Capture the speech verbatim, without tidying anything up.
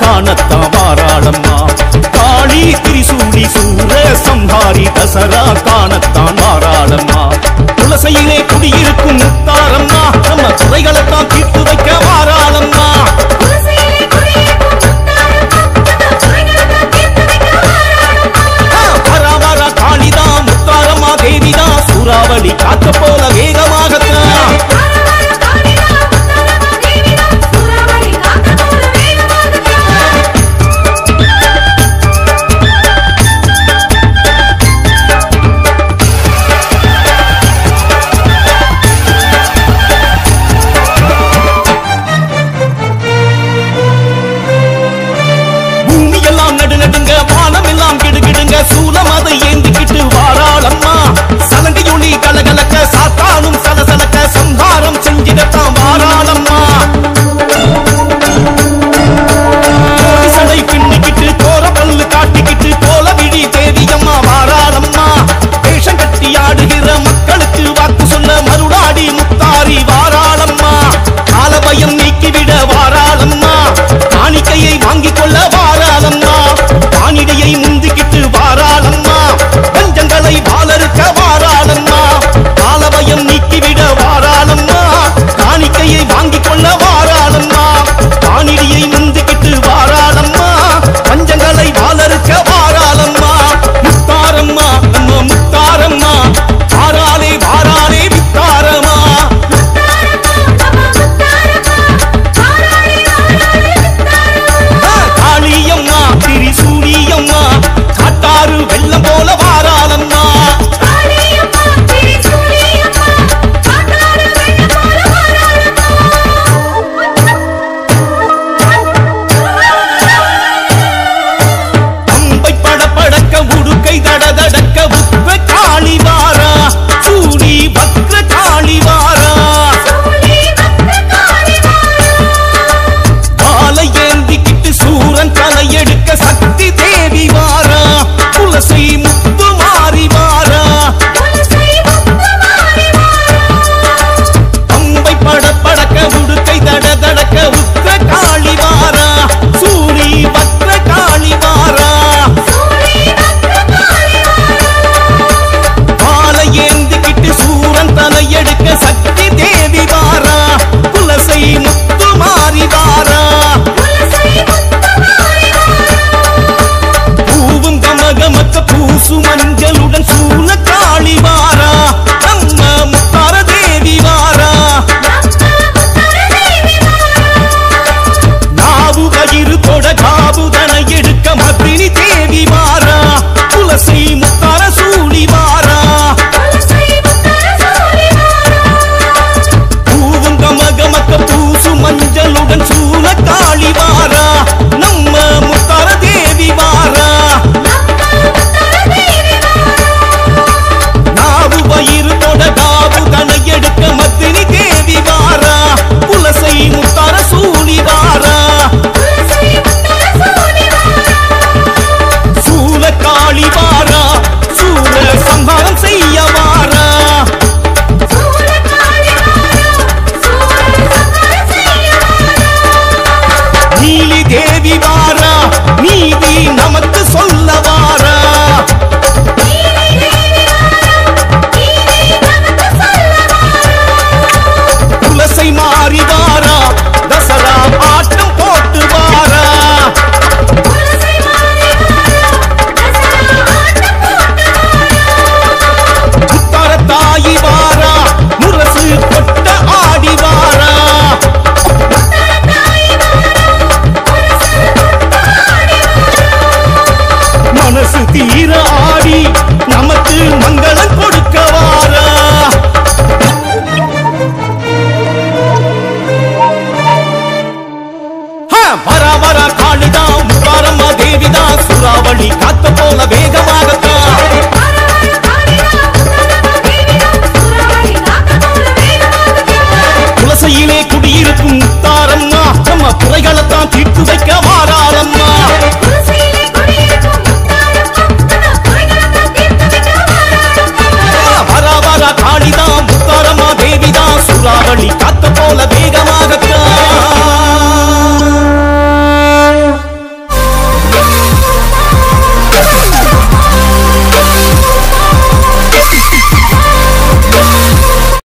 காணத்தான் வாராளம்மா. காளி திரிசூலி சூர சம்ஹாரி தசரா காணத்தான் வாராளம்மா. துளசையிலே குடியிருக்கும் முத்தாரம்மா நம்ம குறைகளைத்தான் தீர்த்து வைக்க வாராளம்மா. வராவரா காளிதான் முத்தாரம்மா தேவிதான் சூறாவளி காத்த போல வேகமாகத்தான். சூலம் அதை ஏந்திக்கிட்டு வாராளம்மா. சலங்கையொளி கலகலக்க சாத்தானும் சலசலக்க சம்ஹாரம் செஞ்சிடத்தான் வாராளம்மா. சடை பின்னிக்கிட்டு கோர பல்லு காட்டிக்கிட்டு கோல விழி தேவியம்மா வாராளம்மா. வேஷம் கட்டி ஆடுகிற மக்களுக்கு வாக்கு சொன்ன மருளாடி முத்தாரி வாராளம்மா. காலபயம் நீக்கிவிட வாராளம்மா. காணிக்கையை வாங்கிக் கொள்ள வாராளம்மா. வானிடையை முந்திக்கிட்டு வாராளம்மா. பஞ்சங்களை வாழறுக்க வாராளம்மா. காலபயம் நீக்கிவிட வாராளம்மா. காணிக்கையை வாங்கிக் கொள்ள வாராளம்மா. வானிடையை முந்திக்கிட்டு வாராளம்மா. பஞ்சங்களை வாழறுக்க வாராளம்மா. முத்தாரம்மா நம்ம முத்தாரம்மா வாராளே வாராளே வித்தாரம்மா. காளியம்மா திரிசூலியம்மா காட்டாறு வெள்ளம் போல வாராளம்மா. அம்பை படபடக்க உடுக்கை தடதடக்க உப்ப காளி வாரா. சூடி வக்ர காளி வாரா. காலை ஏந்திக்கிட்டு சூரன் தலையெடுக்க சக்தி தேவி வாரா. துளசி முத்து மாறி வாரா. அம்பை படபடக்க உடுக்கை தடதடக்க உக்ர காளி வாரா. சூரி வக்ர காளி வாரா. காலை ஏந்திக்கிட்டு சூரன் தலையெடுக்க சக்தி தேவி வாரா. துளசி முத்து மாறி வாரா. பூவும் கமகமக்க பூசு மஞ்சளுடன் சூழ காளி வாரா. நம்ம முத்தார தேவி வாரா. நாவு கயிறு தொட காபுதனை எடுக்க மத்தினி தேவி வாரா. துளசி முத்தார சூழி வாரா. பூவும் கமகமக்க பூசு மஞ்சளுடன் சூழ காளி வாரா. நம்ம முத்தார தேவி வாரா. நாவு வயிறு தொட காபுதனை எடுக்க மத்தினி தேவி வாரா. துளசி முத்தார சூழி வாரா. சூல காளி வாரா. சூல சம்ஹாரம் செய்ய வாரா. நீலி தேவி வாரா. நீதி நமக்கு சொல்ல வாரா. துளசை மாறி வாரா. தசரா ஆட்டம் போட்டு வாரா. முத்தார தாயி வாரா. முரசு கொட்ட ஆடி வாரா. மனசு தீர ஆடி நமக்கு மங்களம் கொடுக்க வாரா. வரா வரா காளிதான் முத்தாரம்மா தேவிதான் சூறாவளி காத்த போல வேகமாகத்தான். துளசையிலே குடியிருக்கும் முத்தாரம்மா நம்ம குறைகளைத்தான் தீர்த்து வைக்க வாராளம்மா. வரா வரா காளிதான் முத்தாரம்மா தேவிதான் சூறாவளி காத்த போல வேக